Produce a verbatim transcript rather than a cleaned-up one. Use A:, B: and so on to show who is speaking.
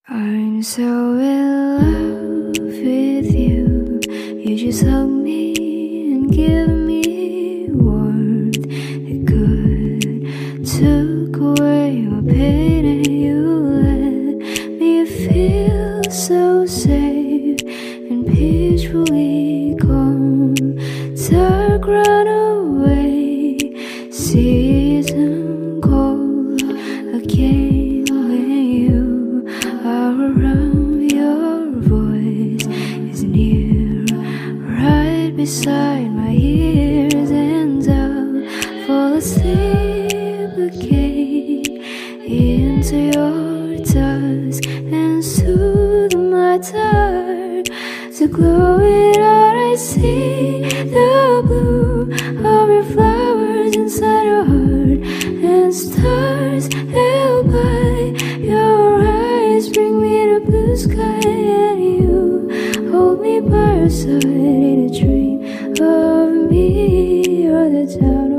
A: I'm so in love with you. You just hug me and give me warmth. It could took away my pain, and you let me feel so safe and peacefully calm. Dark run away, season cold again when you are around. Your voice is near, right beside my ears, and I'll fall asleep again into your touch and soothe my dark. To glow it out, I see the blue of your flowers inside your heart, and stars held by your eyes bring me to blue sky, and you hold me by your side in a dream of me. You're the town